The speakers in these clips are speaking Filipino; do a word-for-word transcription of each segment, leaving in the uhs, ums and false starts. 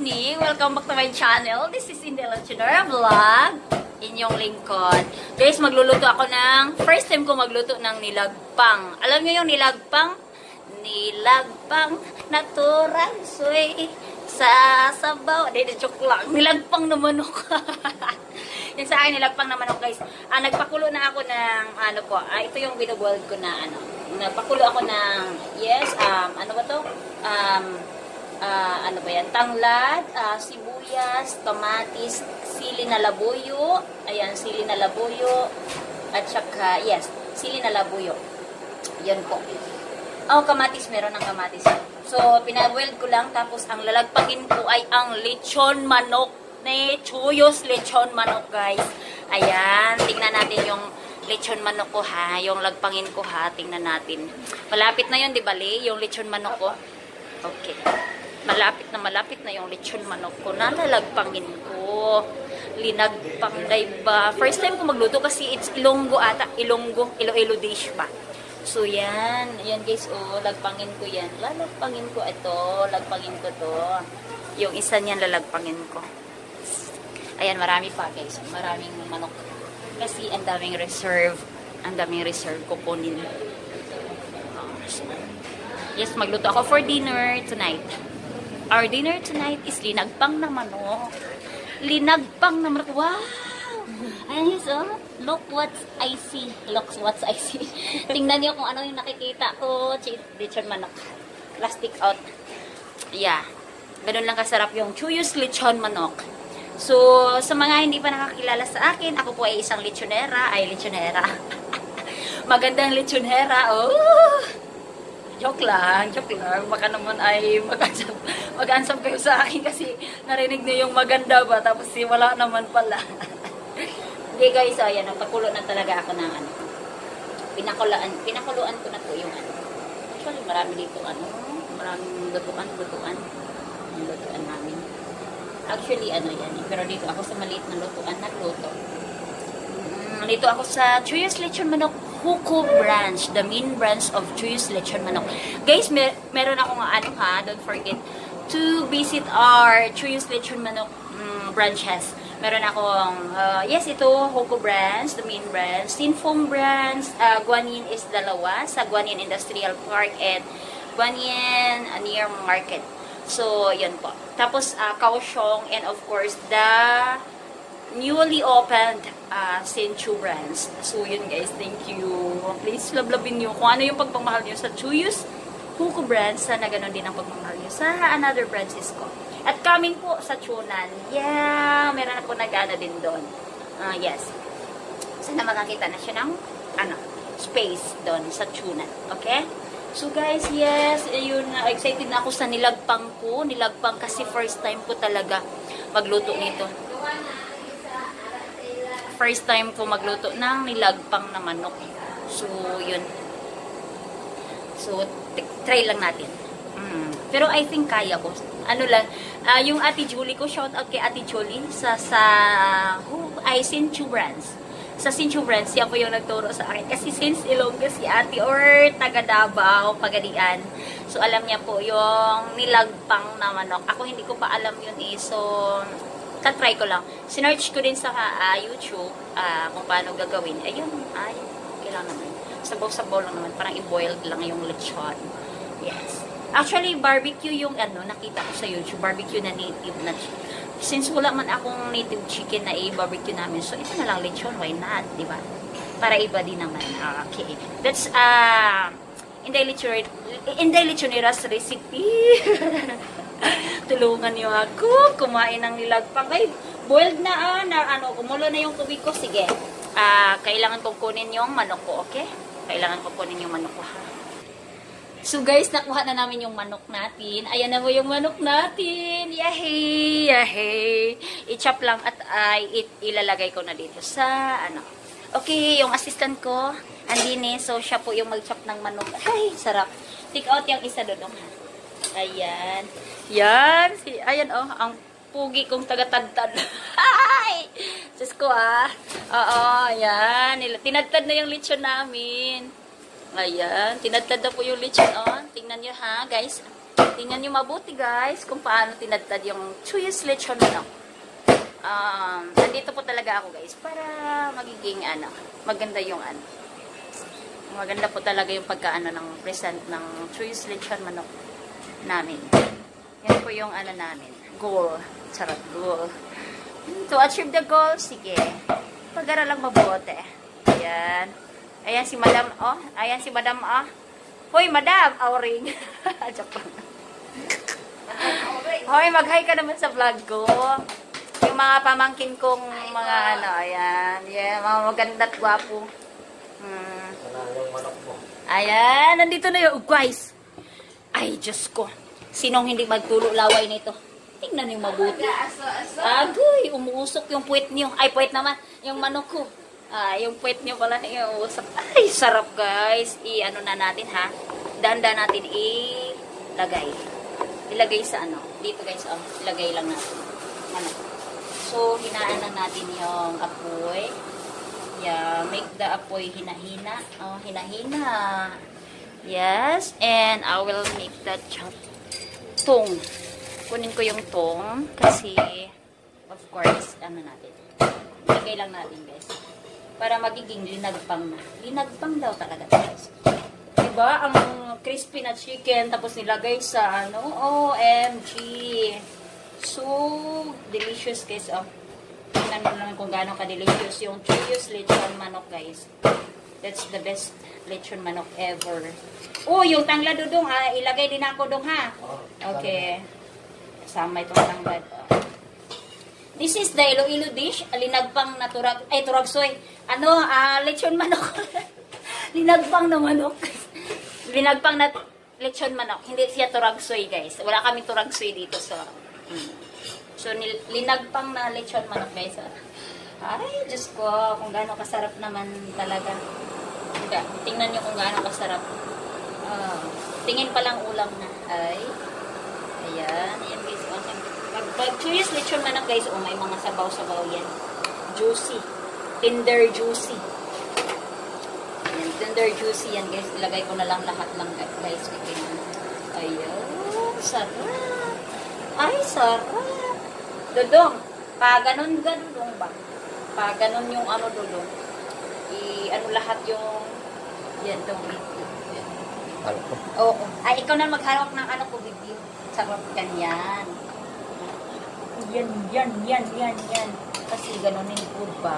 evening. Welcome back to my channel. This is Indel Chidora Vlog. Inyong lingkod. Guys, magluluto ako ng, first time ko magluto ng nilagpang. Alam niyo yung nilagpang? Nilagpang, natural, soy, sa sabaw. Hindi, joke lang. Nilagpang na manok. Yung sa akin, nilagpang na manok, guys. Ah, nagpakulo na ako ng, ano po, ah, ito yung binubold ko na, ano, nagpakulo ako ng, yes, um, ano ba to? Um, uh, ano ba yan? Tanglad, uh, sibuyas, kamatis, sili na labuyo, ayan, sili na labuyo, at saka, yes, sili na labuyo. Yan po. Oh, kamatis, meron ng kamatis. So, pinaboiled ko lang, tapos ang lalagpagin ko ay ang lechon manok, ne, chuyos lechon manok, guys. Ayan, tingnan natin yung lechon manok ko, ha, yung lagpangin ko, ha, tingnan natin. Malapit na yun, di ba, Li? Yung lechon manok ko. Okay. Malapit na malapit na yung lechon manok ko. Nalalagpangin ko. Linagpang, diba? First time ko magluto kasi it's Ilonggo ata. Ilonggo. Iloilo dish pa. So, yan. Yan, guys. Oh, lagpangin ko yan. Lalagpangin ko ito. Lagpangin ko to. Yung isa niyan lalagpangin ko. Ayan, marami pa, guys. Maraming manok. Kasi ang daming reserve. Ang daming reserve kukunin. Yes, magluto ako for dinner tonight. Our dinner tonight is linagpang na manok. Linagpang na manok. Wow! Ayan, yes, oh. Look what I see. Look what I see. Tingnan niyo kung ano yung nakikita ko. Lechon manok. Plastic out. Yeah. Ganun lang kasarap yung chuyos lechon manok. So, sa mga hindi pa nakakilala sa akin, ako po ay isang lechonera. Ay, lechonera. Magandang lechonera. Oh! Joke lang, joke lang. Baka naman ay mag-ansap, mag-ansap kayo sa akin kasi narinig niyo yung maganda ba, tapos si wala naman pala. Hindi, guys, ayan, nagpakulo na talaga ako ng ano. Pinakulaan, pinakuluan ko na po yung ano. Actually, marami dito ano, maraming lutuan, lutuan. Yung lutuan namin. Actually, ano yan eh. Pero dito ako sa maliit na lutuan, nagluto. Mm, dito ako sa Chuyos Lechon Manok Huko branch, the main branch of Chuyos Lechon Manok. Guys, mer meron akong ano ha, don't forget to visit our Chuyos Lechon Manok um, branches. Meron akong, uh, yes, ito, Huko branch, the main branch. Sinfong branch, uh, Guanyin is dalawa, sa Guanyin Industrial Park and Guanyin uh, near Market. So, yun po. Tapos, uh, Kaohsiung and of course, the newly opened uh, Senchu branch. So, yun guys. Thank you. Please, lablabin nyo kung ano yung pagmamahal nyo sa Chuyos Huko branch. Sana ganun din ang pagmamahal nyo sa another branches ko. At coming po sa Chunan. Yeah! Meron ako nag-ano din doon. Uh, yes. Sana makakita na siya ng ano, space doon sa Chunan. Okay? So guys, yes, ayun, excited na ako sa nilagpang ko. Nilagpang kasi first time ko talaga magluto nito. First time ko magluto ng nilagpang na manok. So, yun. So, try lang natin. Mm. Pero I think kaya ko. Ano lang, uh, yung Ate Julie ko, shout out kay Ate Julie sa, sa, who, ay, Senchu Brands. Sa Senchu Brands, siya po yung nagturo sa akin. Kasi since Ilonggo si Ate or taga Davao, Pagadian. So, alam niya po yung nilagpang na manok. Ako hindi ko pa alam yun eh. So, tatry ko lang. Sinearch ko din sa uh, YouTube uh, kung paano gagawin. Ayun, ay, okay lang naman. Sabaw-sabaw lang naman. Parang i-boiled lang yung lechon. Yes. Actually, barbecue yung ano, nakita ko sa YouTube. Barbecue na native na chicken. Since wala man akong native chicken na i-barbecue namin, so ito na lang lechon, why not, di ba? Para iba din naman. Okay. That's, uh, Inday Lechonera, Inday Lechonera's recipe. Tulungan niyo ako, kumain ng nilagpang. Ay, boiled na, ah, na, ano, kumulo na yung tubig ko. Sige, uh, kailangan kong kunin yung manok ko, okay? Kailangan kong kunin yung manok ko, ha? So guys, nakuha na namin yung manok natin. Ayan na mo yung manok natin. Yahey! Yahey! I-chop lang at ay uh, ilalagay ko na dito sa ano. Okay, yung assistant ko, andini. So siya po yung mag-chop ng manok. Ay, sarap. Take out yung isa doon. Ayan. Yan. Si, ayan oh, ang pugi kong taga-tadtad. Ay! Diyos ko ah. Oo, ayan. Tinadtad na yung lechon namin. Ayan, tinadtad na po yung lechon, oh. Tingnan nyo ha, guys. Tingnan nyo mabuti guys kung paano tinadtad yung chuyos lechon manok. Um, nandito po talaga ako guys para magiging ano, maganda yung ano. Maganda po talaga yung pagkaano ng present ng chuyos lechon manok namin. Yan po yung ano namin, goal. Charot, goal. To achieve the goal, sige. Pag-aral lang mabuti. Ayan. Ayan si Madam, oh. Ayan si Madam, oh. Hoy, Madam, Auring. Joke lang. Hoy, mag-hi ka naman sa vlog ko. Yung mga pamangkin kong mga ano, ayan. Yeah, mga maganda at gwapo. Hmm. Ayan, nandito na yung guys. Ay, Diyos ko. Sinong hindi magtulo laway nito? Tingnan yung mabuti. Agoy, umuusok yung puwet niyo. Ay, puwet naman. Yung manok ko. Ah, yung puwet niyo pala yung umuusok. Ay, sarap guys. I-ano na natin ha. Danda natin ilagay. Ilagay sa ano. Dito guys, oh. Ilagay lang natin. Ano. So, hinaan lang natin yung apoy. Yeah, make the apoy hinahina. Oh, hinahina. Yes, and I will make that chop. Tong. Kunin ko yung tong kasi of course, ano natin. Ilagay lang natin, guys. Para magiging linagpang na. Linagpang daw talaga, guys. Diba? Ang crispy na chicken tapos nilagay sa ano, O M G. So delicious, guys. Oh. Tingnan mo lang kung gaano ka-delicious yung chuyos lechon manok, guys. That's the best lechon manok ever. Oh, yung tangla dudong, ah, ilagay din ako dong, ha? Okay. Kasama itong tanglad. This is the Iloilo dish. Linagpang na turag, ay turagsoy. Ano, ah, lechon manok. Linagpang na manok. Linagpang na lechon manok. Hindi siya turagsoy, guys. Wala kaming turagsoy dito, so. Hmm. So, linagpang na lechon manok, guys. Ay, Diyos ko, kung gaano kasarap naman talaga. Tingnan nyo kung gaano kasarap. Uh, tingin pa lang ulam na. Ay. Ayan. Ayan, guys. Pag, pag chuyos lechon manok, guys, oh, may mga sabaw-sabaw yan. Juicy. Tender juicy. Ayan, tender juicy yan, guys. Ilagay ko na lang lahat lang, guys. Ayan. Sarap. Ay, sarap. Dodong, pa ganun ganun ba? Pa ganun yung ano dodong. I ano lahat yung yan tong video. Ano ko? Oo. Ay ikaw na maghawak ng ano ko video. Sarap ganyan. Yan yan yan yan yan. Kasi ganunin ko ba?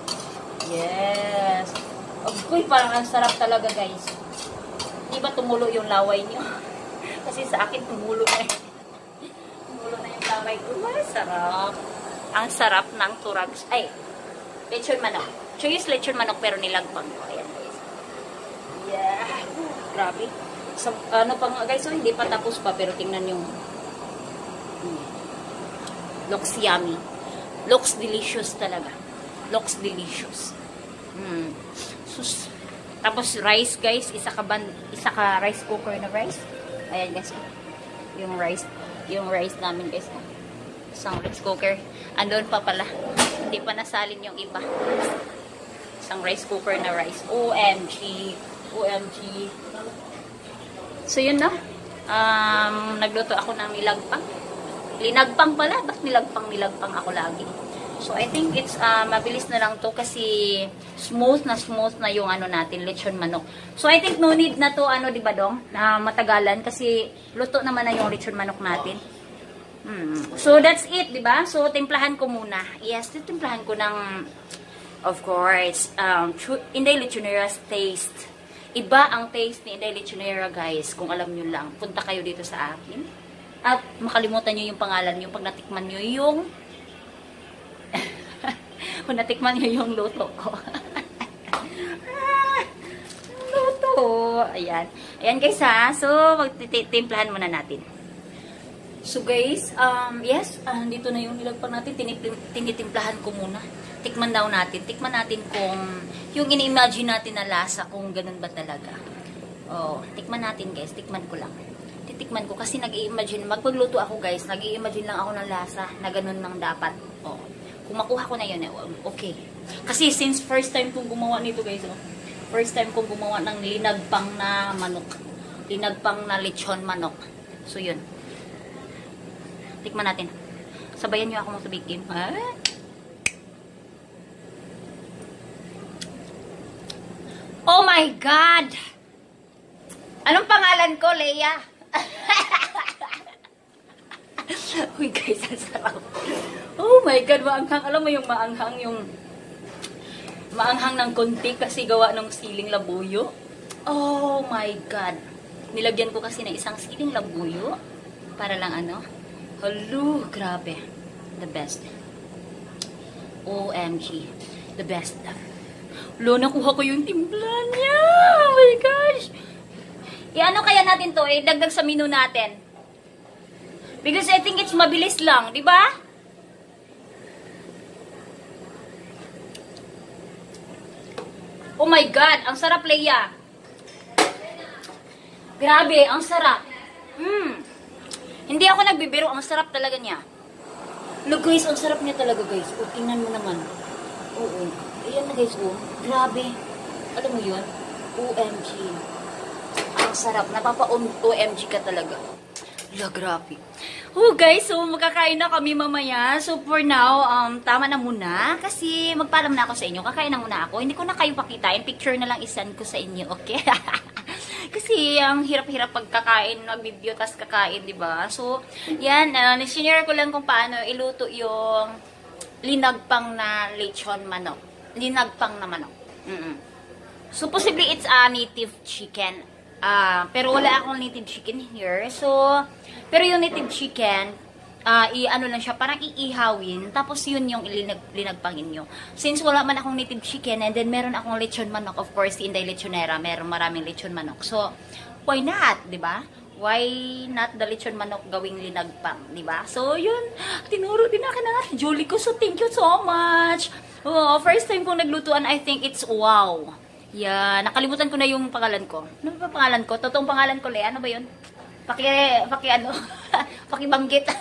Yes. Uy, parang ang sarap talaga, guys. Di ba tumulo yung laway niyo? Kasi sa akin tumulo na. Tumulo na yung laway ko. Ay, sarap. Ang sarap ng turags. Ay, lechon manok. Chuyos lechon manok pero nilagpang ko. Ayan, guys. Yeah. Grabe. So, ano pa nga, guys, so, hindi pa tapos pa pero tingnan yung hmm. Looks yummy. Looks delicious talaga. Looks delicious. Hmm. Sus. Tapos rice, guys, isa ka ban, isa ka rice cooker na rice. Ayan, guys. Yung rice, yung rice namin, guys. Isang rice cooker. Andun pa pala. Hindi pa nasalin yung iba. Isang rice cooker na rice. O M G. O M G. So, yun na. Um, nagluto ako ng nilagpang. Linagpang pala. Ba't nilagpang, nilagpang ako lagi? So, I think it's, uh, mabilis na lang to kasi smooth na smooth na yung ano natin, lechon manok. So, I think no need na to, ano, diba dong? Na matagalan kasi luto naman na yung lechon manok natin. Hmm. So, that's it, diba? So, timplahan ko muna. Yes, timplahan ko ng, of course, um, Inday Lechonera's taste. Iba ang taste ni Inday Lechonera, guys. Kung alam nyo lang, punta kayo dito sa akin. At makalimutan nyo yung pangalan nyo pag natikman nyo yung kung natikman nyo yung luto ko. Luto. Ayan. Ayan, guys, ha. So, magtitimplahan muna natin. So, guys, um, yes, uh, dito na yung nilagpang natin. Tinitimplahan ko muna. Tikman daw natin. Tikman natin kung yung ini-imagine natin na lasa, kung ganun ba talaga. Oh, tikman natin, guys. Tikman ko lang. Titikman ko kasi nag-i-imagine. Magpagluto ako, guys. Nag-i-imagine lang ako ng lasa na ganun nang dapat. Oh. Kung makuha ko na yun, okay. Kasi since first time kong gumawa nito, guys, oh, first time kong gumawa ng linagpang na manok. Linagpang na lechon manok. So, yun. Tikman natin. Sabayan nyo ako magsabihin. Ha? Oh my God! Anong pangalan ko, Leia? Uy, guys, ang sarap. Oh my God, maanghang. Alam mo yung maanghang, yung maanghang ng konti kasi gawa ng siling labuyo. Oh my God. Nilagyan ko kasi ng isang siling labuyo para lang ano. Hello, grabe. The best. O M G. The best. Lo, nakuha ko yung timpla niya. Oh my gosh. I-ano kaya natin to? Eh, dagdag sa menu natin. Because I think it's mabilis lang, di ba? Oh my God, ang sarap, Leia. Grabe, ang sarap. Hmm. Hindi ako nagbibiro, ang sarap talaga niya. Look guys, ang sarap niya talaga guys. O, tingnan mo naman. Oo. Ayan na guys, oh. Grabe. Alam mo yun? O M G. Ang sarap. Napapa-O M G ka talaga. La, grabe. Oh guys, so magkakain na kami mamaya. So for now, um, tama na muna. Kasi magpaalam na ako sa inyo. Kakain na muna ako. Hindi ko na kayo pakitain. Picture na lang isend ko sa inyo, okay? Kasi ang hirap-hirap pagkakain, nag-video, tas kakain, di ba? So, yan, uh, nishare ko lang kung paano iluto yung linagpang na lechon manok. Linagpang na manok. Mm-mm. So, possibly it's a native chicken. Uh, pero wala akong native chicken here. So, pero yung native chicken, uh, i-ano lang siya, parang iihawin. Tapos yun yung ilinag, linagpangin nyo. Since wala man akong native chicken, and then meron akong lechon manok, of course, si Inday Lechonera, meron maraming lechon manok. So, why not, di ba? Why not the lechon manok gawing linagpang, di ba? So, yun, tinuro din akin na nga, Julie ko. So, thank you so much. Oh, first time kong naglutuan, I think it's wow. Yeah, nakalimutan ko na yung pangalan ko. Ano ba pangalan ko? Totoong pangalan ko, Le. Ano ba yun? Paki, paki ano? Pakibanggit.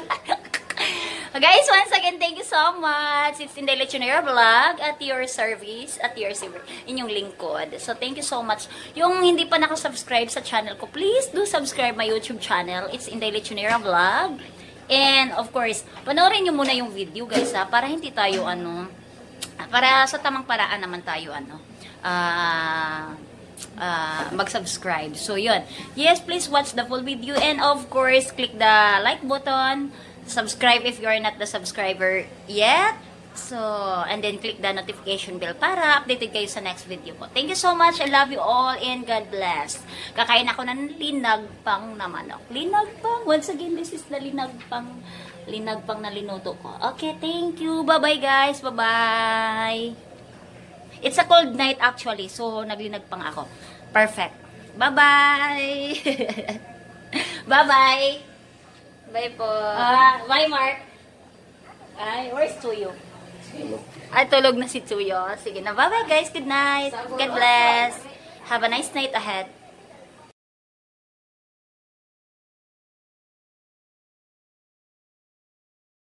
Guys, once again, thank you so much. It's Inday Lechonera Vlog at your service, at your inyong lingkod. So, thank you so much. Yung hindi pa nakasubscribe sa channel ko, please do subscribe my YouTube channel. It's Inday Lechonera Vlog. And, of course, panoorin nyo muna yung video, guys, ha, para hindi tayo, ano, para sa tamang paraan naman tayo, ano, ah... Uh, Uh, mag-subscribe. So, yun. Yes, please watch the full video. And, of course, click the like button. Subscribe if you are not the subscriber yet. So, and then click the notification bell para updated kayo sa next video ko. Thank you so much. I love you all and God bless. Kakain ako ng linagpang na manok. Linagpang. Once again, this is the linagpang linagpang na linuto ko. Okay, thank you. Bye-bye, guys. Bye-bye. It's a cold night actually, so naglinagpang ako. Perfect. Bye-bye! Bye-bye! Bye po. Uh, bye, Mark. Ay, where's Tuyo? Ay, tulog na si Tuyo. Sige na. Bye-bye, guys. Good night. God bless. Have a nice night ahead.